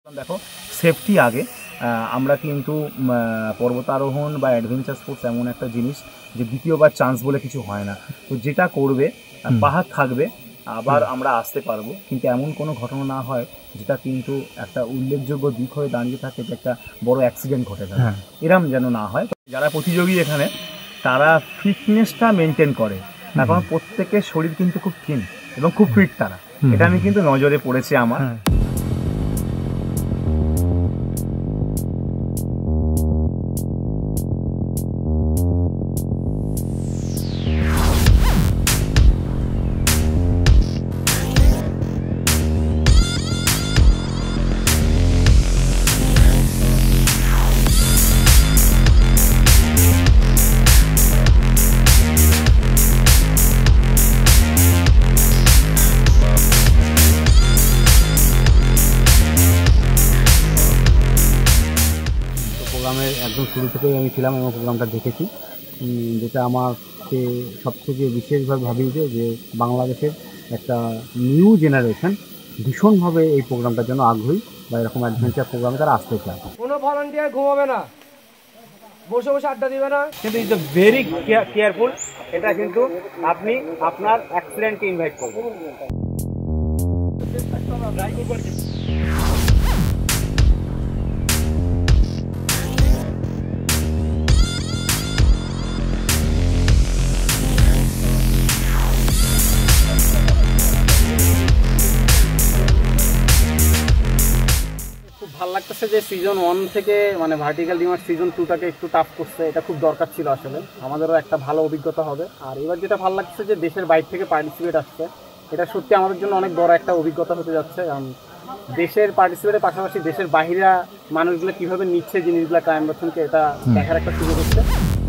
দেখো সেফটি আগে। আমরা কিন্তু পর্বতারোহণ বা অ্যাডভেঞ্চার স্পোর্টস এমন একটা জিনিস যে দ্বিতীয়বার চান্স বলে কিছু হয় না। তো যেটা করবে পাহাড় থাকবে, আবার আমরা আসতে পারবো, কিন্তু এমন কোনো ঘটনা না হয় যেটা কিন্তু একটা উল্লেখযোগ্য দিক হয়ে দাঁড়িয়ে থাকে যে একটা বড় অ্যাক্সিডেন্ট ঘটে থাকে, এরম যেন না হয়। যারা প্রতিযোগী এখানে তারা ফিটনেসটা মেনটেন করে, তার কারণ প্রত্যেকের শরীর কিন্তু খুব থিন এবং খুব ফিট তারা, এটা আমি কিন্তু নজরে পড়েছে আমার। প্রোগ্রামের একদম শুরু থেকেই আমি ছিলাম এবং প্রোগ্রামটা দেখেছি। যেটা আমাকে সবথেকে বিশেষভাবে ভাবিয়েছে যে বাংলাদেশের একটা নিউ জেনারেশন ভীষণভাবে এই প্রোগ্রামটার জন্য আগ্রহী বা এরকম অ্যাডভেঞ্চার প্রোগ্রামে তারা আসতে চায়। কোনো ভলান্টিয়ার ঘুমাবে না, বসে বসে আড্ডা দিবে না, কিন্তু ইজ ভেরি কেয়ারফুল। এটা কিন্তু আপনি আপনার অ্যাক্সিডেন্টকে ইনভাইট করবেন। ভালো লাগতেছে যে সিজন 1 থেকে মানে ভার্টিক্যাল রিমার সিজন 2টাকে একটু টাফ করছে, এটা খুব দরকার ছিল আসলে, আমাদেরও একটা ভালো অভিজ্ঞতা হবে। আর এবার যেটা ভালো লাগছে যে দেশের বাইরে থেকে পার্টিসিপেট আসছে, এটা সত্যি আমাদের জন্য অনেক বড় একটা অভিজ্ঞতা হতে যাচ্ছে। কারণ দেশের পার্টিসিপেটের পাশাপাশি দেশের বাইরের মানুষগুলো কীভাবে নিচ্ছে জিনিসগুলো ক্লাইম্বাথনকে, এটা দেখার একটা সুযোগ হচ্ছে।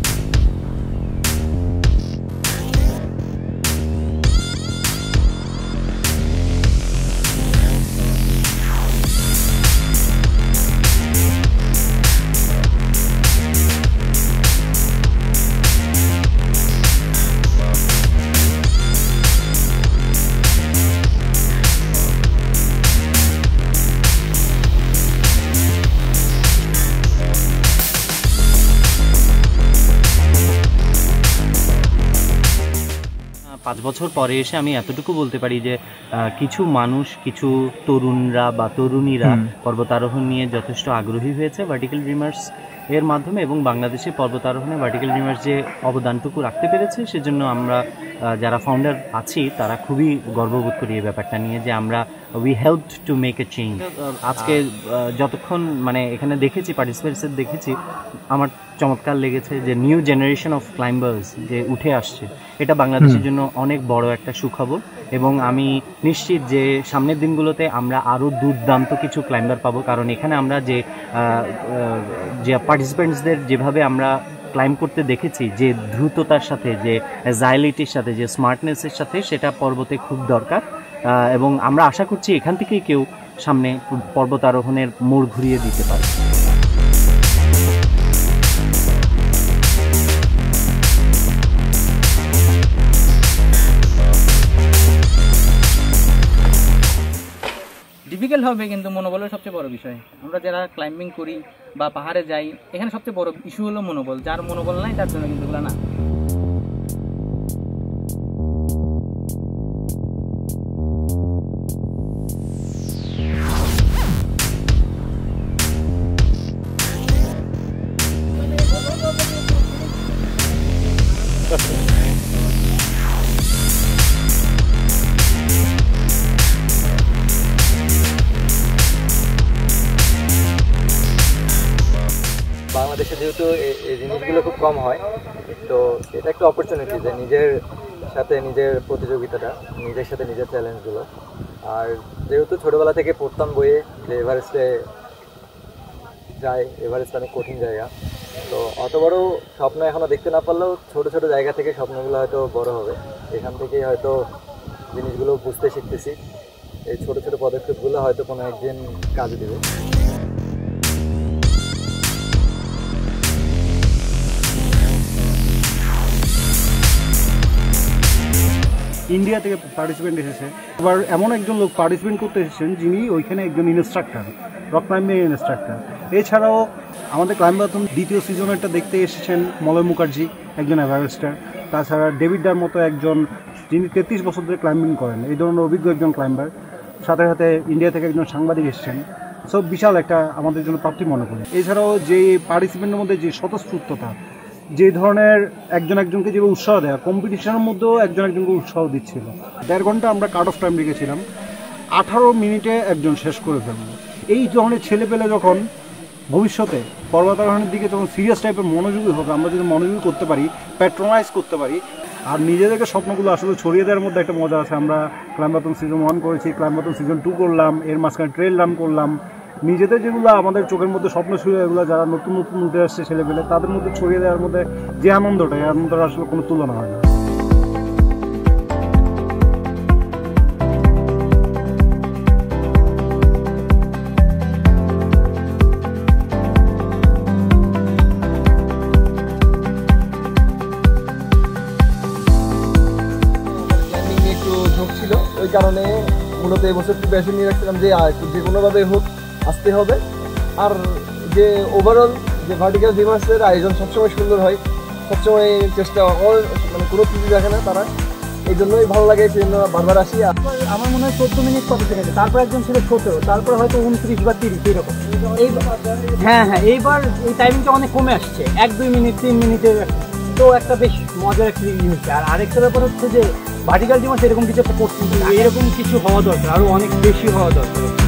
পাঁচ বছর পরে এসে আমি এতটুকু বলতে পারি যে কিছু মানুষ, কিছু তরুণরা বা তরুণীরা পর্বতারোহণ নিয়ে যথেষ্ট আগ্রহী হয়েছে ভার্টিক্যাল ড্রিমার্স এর মাধ্যমে, এবং বাংলাদেশে পর্বতারোহণে ভার্টিক্যাল ড্রিমার্স যে অবদানটুকু রাখতে পেরেছে সেজন্য আমরা যারা ফাউন্ডার আছি তারা খুবই গর্ববোধ করি এই ব্যাপারটা নিয়ে, যে আমরা we helped to make a change. আজকে যতক্ষণ মানে এখানে দেখেছি পার্টিসিপেন্টসদের দেখেছি, আমার চমৎকার লেগেছে যে নিউ জেনারেশন অফ ক্লাইম্বার্স যে উঠে আসছে, এটা বাংলাদেশের জন্য অনেক বড় একটা সুখবর। এবং আমি নিশ্চিত যে সামনের দিনগুলোতে আমরা আরও দুর্দান্ত কিছু ক্লাইম্বার পাবো, কারণ এখানে আমরা যে পার্টিসিপেন্টসদের যেভাবে আমরা ক্লাইম্ব করতে দেখেছি, যে দ্রুততার সাথে, যে অ্যাজাইলিটির সাথে, যে স্মার্টনেসের সাথে, সেটা পর্বতে খুব দরকার। এবং আমরা আশা করছি এখান থেকেই কেউ সামনে পর্বতারোহণের মোড় ঘুরিয়ে দিতে পারে। ডিফিকাল্ট হবে, কিন্তু মনোবলের সবচেয়ে বড় বিষয়। আমরা যারা ক্লাইম্বিং করি বা পাহাড়ে যাই, এখানে সবচেয়ে বড় ইস্যু হলো মনোবল। যার মনোবল নাই তার জন্য কিন্তু এগুলো না। বাংলাদেশে যেহেতু এই জিনিসগুলো খুব কম হয়, তো এটা একটা অপরচুনিটি যে নিজের সাথে নিজের প্রতিযোগিতাটা, নিজের সাথে নিজের চ্যালেঞ্জগুলো। আর যেহেতু ছোটোবেলা থেকে পড়তাম বইয়ে যে এভারেস্টে যায়, এভারেস্ট অনেক কঠিন জায়গা, তো অত বড় স্বপ্ন এখনও দেখতে না পারলেও ছোটো ছোটো জায়গা থেকে স্বপ্নগুলো হয়তো বড় হবে। এখান থেকেই হয়তো জিনিসগুলো বুঝতে শিখতেছি, এই ছোটো ছোটো পদক্ষেপগুলো হয়তো কোনো একদিন কাজে দেবে। ইন্ডিয়া থেকে পার্টিসিপেন্ট এসেছে। এবার এমন একজন লোক পার্টিসিপেন্ট করতে এসেছেন যিনি ওইখানে একজন ইনস্ট্রাক্টর, রক ক্লাইম্বিং ইনস্ট্রাক্টর। এছাড়াও আমাদের ক্লাইম্বাথন দ্বিতীয় সিজনেরটা দেখতে এসেছেন মলয় মুখার্জি, একজন এভারেস্টার। তাছাড়া ডেভিড ডার মতো একজন, যিনি 33 বছর ধরে ক্লাইম্বিং করেন, এই ধরনের অভিজ্ঞ একজন ক্লাইম্বার। সাথে সাথে ইন্ডিয়া থেকে একজন সাংবাদিক এসেছেন। সব বিশাল একটা আমাদের জন্য প্রাপ্তি মনে করি। এছাড়াও যে পার্টিসিপেন্টের মধ্যে যে স্বতঃস্ফূর্ততা, যে ধরনের একজন একজনকে যেভাবে উৎসাহ দেয়, কম্পিটিশনের মধ্যেও একজন একজনকে উৎসাহ দিচ্ছিল। 1.5 ঘন্টা আমরা কাট অফ টাইম রেখেছিলাম, 18 মিনিটে একজন শেষ করে ফেলল। এই ধরনের ছেলে পেলে যখন ভবিষ্যতে পর্বতারোহণের দিকে যখন সিরিয়াস টাইপের মনোযোগী হবে, আমরা যদি মনোযোগী করতে পারি, প্যাট্রোনাইজ করতে পারি, আর নিজেদেরকে স্বপ্নগুলো আসলে ছড়িয়ে দেওয়ার মধ্যে একটা মজা আছে। আমরা ক্লাইম্বাথন সিজন 1 করেছি, ক্লাইম্বাথন সিজন 2 করলাম, এর মাঝখানে ট্রেল রান করলাম। নিজেদের যেগুলো আমাদের চোখের মধ্যে স্বপ্ন ছিল, এগুলো যারা নতুন নতুন উঠে আসছে ছেলেপেলে, তাদের মধ্যে ছড়িয়ে দেওয়ার মধ্যে যে আনন্দটা, এই আনন্দটা আসলে কোনো তুলনা হয় না। ছিল ওই কারণে মূলত এবছর প্রিপারেশন নিয়ে রাখছিলাম যে যে কোনোভাবে হোক আসতে হবে। আর যে ওভারঅল যে ভার্টিক্যাল ডিমার্সের আয়োজন সবসময় সুন্দর হয়, সবসময় চেষ্টা মানে কোনো ত্রুটি রাখে না তারা, এই জন্যই ভালো লাগে, সেই জন্য বারবার আসি। আমার মনে হয় 14 মিনিট কত সেকেন্ডে, তারপর একজন ছিল 17, তারপরে হয়তো 29 বা 30 এরকম। হ্যাঁ, এইবার এই টাইমিংটা অনেক কমে আসছে, 1-2 মিনিট 3 মিনিটের, তো একটা বেশ মজার একটা জিনিস। আর আরেকটা ব্যাপার হচ্ছে যে ভার্টিক্যাল ডিমার্স এরকম কিছু একটা করতে, এরকম কিছু হওয়া দরকার, আরও অনেক বেশি হওয়া দরকার।